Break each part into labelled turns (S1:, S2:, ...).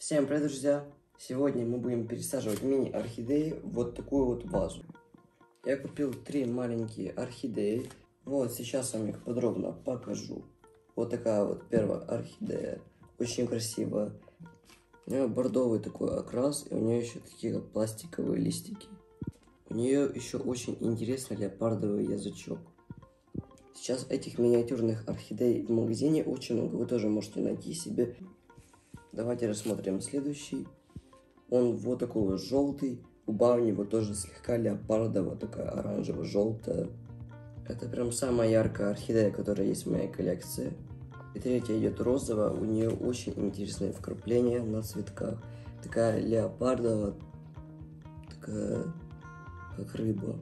S1: Всем привет, друзья! Сегодня мы будем пересаживать мини-орхидеи в вот такую вот вазу. Я купил 3 маленькие орхидеи. Вот сейчас вам их подробно покажу. Вот такая вот первая орхидея. Очень красивая. У нее бордовый такой окрас, и у нее еще такие как пластиковые листики. У нее еще очень интересный леопардовый язычок. Сейчас этих миниатюрных орхидей в магазине очень много. Вы тоже можете найти себе. Давайте рассмотрим следующий. Он вот такой вот желтый. Губа у него тоже слегка леопардовая, такая оранжево-желтая. Это прям самая яркая орхидея, которая есть в моей коллекции. И третья идет розовая. У нее очень интересные вкрапления на цветках. Такая леопардовая, такая как рыба.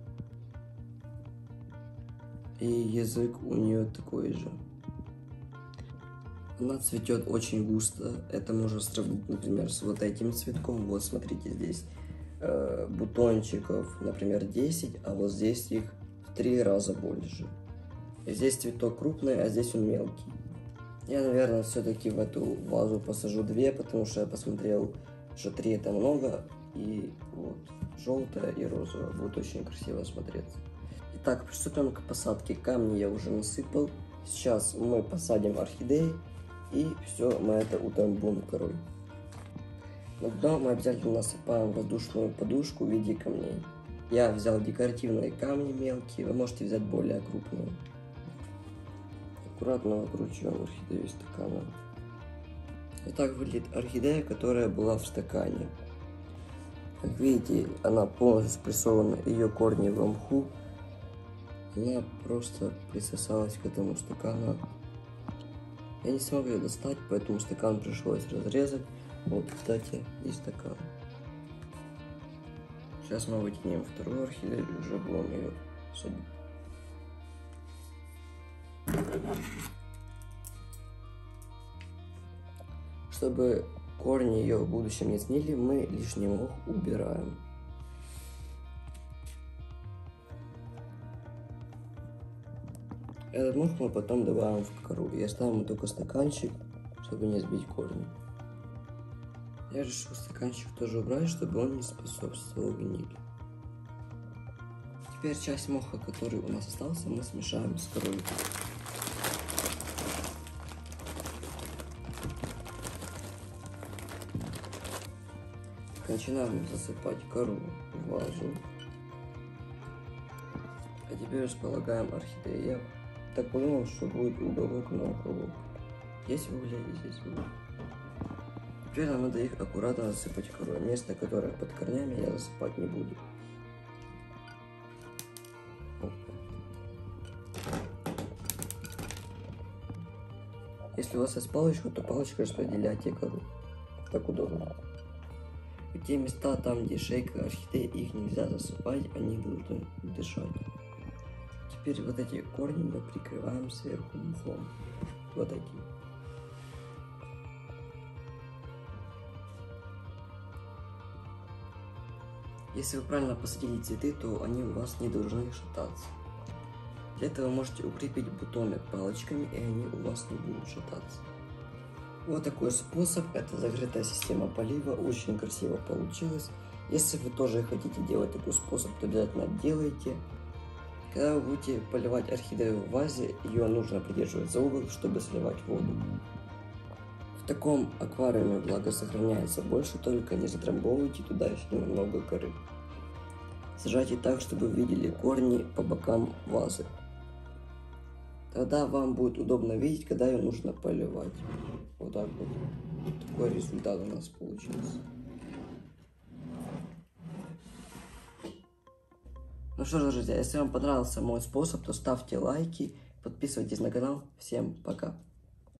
S1: И язык у нее такой же. Она цветет очень густо. Это можно сравнить, например, с вот этим цветком. Вот смотрите, здесь бутончиков, например, 10, а вот здесь их в 3 раза больше. И здесь цветок крупный, а здесь он мелкий. Я, наверное, все-таки в эту вазу посажу 2, потому что я посмотрел, что 3 это много. И вот желтая и розовая будет очень красиво смотреться. Итак, приступим к посадке. Камни я уже насыпал. Сейчас мы посадим орхидеи. И все, мы это утрамбуем корой. На дно мы обязательно насыпаем воздушную подушку в виде камней. Я взял декоративные камни мелкие, вы можете взять более крупные. Аккуратно выкручиваем орхидею из стакана. Вот так выглядит орхидея, которая была в стакане. Как видите, она полностью спрессована, ее корни в мху. Она просто присосалась к этому стакану. Я не смог ее достать, поэтому стакан пришлось разрезать. Вот, кстати, и стакан. Сейчас мы вытянем вторую орхидею и уже будем ее садить. Чтобы корни ее в будущем не сгнили, мы лишний мох убираем. Этот мох мы потом добавим в кору и оставим только стаканчик, чтобы не сбить корни. Я решил стаканчик тоже убрать, чтобы он не способствовал гнили. Теперь часть моха, который у нас остался, мы смешаем с корой. Начинаем засыпать кору в вазу. А теперь располагаем орхидеи. Я так подумал, что будет уголок на уголок. Здесь угли и здесь угли. Теперь нам надо их аккуратно засыпать корой. Место, которое под корнями, я засыпать не буду. Если у вас есть палочка, то палочкой распределяйте кору. Так удобно. И те места, там где шейка орхидеи, их нельзя засыпать, они должны дышать. Теперь вот эти корни мы прикрываем сверху мхом. Вот такие. Если вы правильно посадили цветы, то они у вас не должны шататься. Для этого вы можете укрепить бутоны палочками, и они у вас не будут шататься. Вот такой способ, это закрытая система полива, очень красиво получилось. Если вы тоже хотите делать такой способ, то обязательно делайте. Когда вы будете поливать орхидею в вазе, ее нужно придерживать за угол, чтобы сливать воду. В таком аквариуме влага сохраняется больше, только не затрамбовывайте туда еще немного коры. Сажайте так, чтобы вы видели корни по бокам вазы. Тогда вам будет удобно видеть, когда ее нужно поливать. Вот так вот. Такой результат у нас получился. Ну что ж, друзья, если вам понравился мой способ, то ставьте лайки, подписывайтесь на канал. Всем пока!